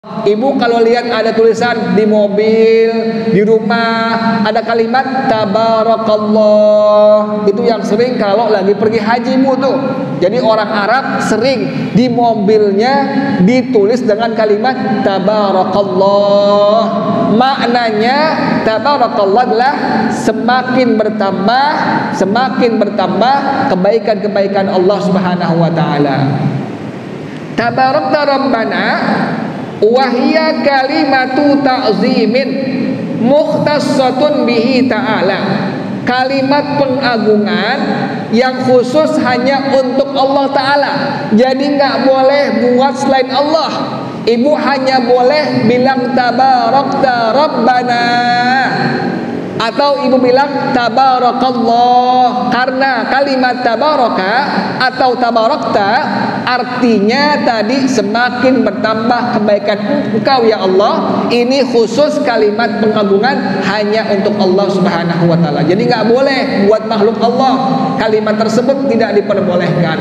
Ibu kalau lihat ada tulisan di mobil, di rumah, ada kalimat tabarakallah, itu yang sering kalau lagi pergi haji Bu tuh. Jadi orang Arab sering di mobilnya ditulis dengan kalimat tabarakallah. Maknanya tabarakallah adalah semakin bertambah kebaikan-kebaikan Allah Subhanahu wa taala. Tabarakta Rabbana wahia kalimatu ta'zimin mukhtassatun bihi ta'ala, kalimat pengagungan yang khusus hanya untuk Allah Ta'ala. Jadi nggak boleh buat selain Allah. Ibu hanya boleh bilang tabarakta Rabbana, atau ibu bilang tabarakallah, karena kalimat tabaraka atau tabarakta artinya tadi semakin bertambah kebaikan engkau ya Allah. Ini khusus kalimat pengagungan hanya untuk Allah Subhanahu wa taala. Jadi nggak boleh buat makhluk Allah. Kalimat tersebut tidak diperbolehkan.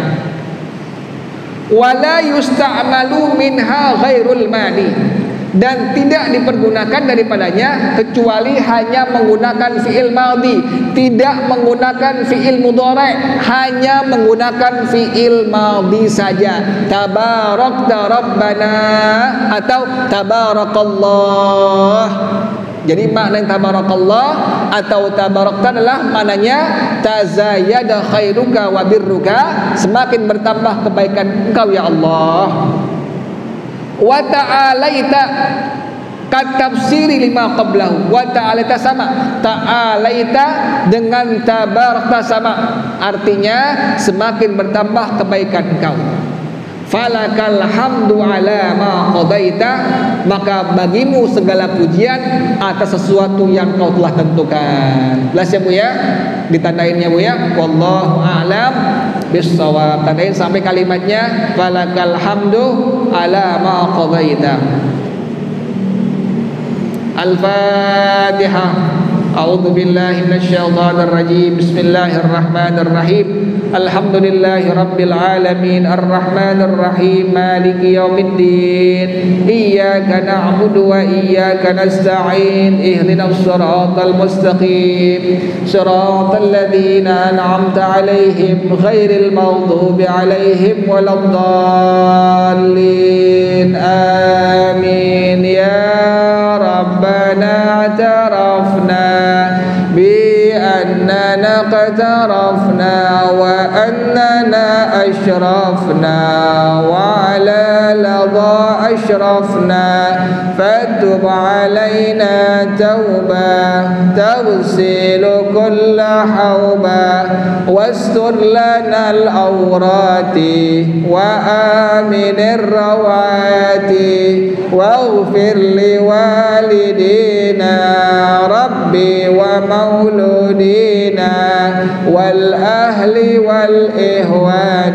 Wala yusta'malu minha ghairul madi, dan tidak dipergunakan daripadanya kecuali hanya menggunakan fi'il madhi, tidak menggunakan fi'il mudhari', hanya menggunakan fi'il madhi saja. Tabarakta Rabbana atau tabarakallah. Jadi makna tabarakallah atau tabarakta adalah maknanya tazayada khairuka wa birruka, semakin bertambah kebaikan engkau ya Allah. Wa ta'alaita kat tafsiri lima qablahu. Wa ta'alaita sama, ta'alaita dengan tabarakta sama, artinya semakin bertambah kebaikan engkau. Falakal hamdu ala ma qadaita, maka bagimu segala pujian atas sesuatu yang kau telah tentukan. Jelas ya Bu ya? Ditandain ya Bu ya. Wallahu a'lam bissawab. Tandain sampai kalimatnya falakal hamdu ala ma qadaita. Al-Fatihah. A'udzu billahi minasyaitonir rajim. Bismillahirrahmanirrahim. Alhamdulillahi rabbil alamin arrahmanir rahim maliki yaumiddin. Iyyaka na'budu wa iyyaka nasta'in. Ihdinas siratal mustaqim. Siratal ladzina an'amta 'alaihim ghairil maghdubi 'alaihim waladdallin. Amin. Ya Rabbana i'tarafna بأننا اقترفنا وأننا أشرفنا وعلى لظى أشرفنا فتب علينا توبة تغسل كل حوبة واستر لنا العورات وآمن الروعات واغفر لوالدينا ربي ومولودينا والأهل والإخوان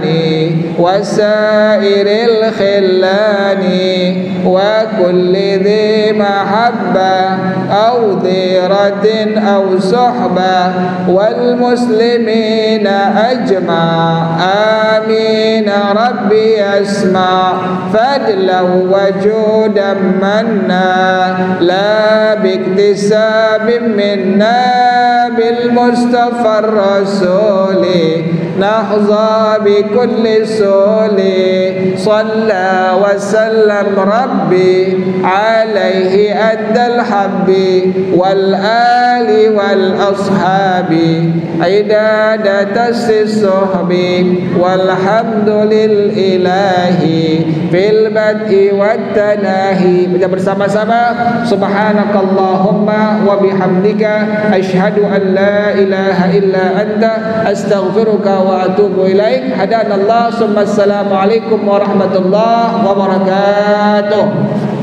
وسائر الخلان وكل ذي محبة أو ذرة أو صحبة والمسلمين أجمع آمين ربي أسمع فضلا وجودا منا لا باكتساب منا بالمصطفى الرسول نحظى بكل سول صلى وسلم ربي عليه أدى الحب والآل والأصحاب عداد الصحب والحمد لله في البدء والتناهي. Kita bersama-sama subhanakallahumma wa bihamdika asyhadu an la ilaha illa anta astaghfiruka wa atubu ilaik. Hadanallah summa assalamu alaikum warahmatullahi wabarakatuh.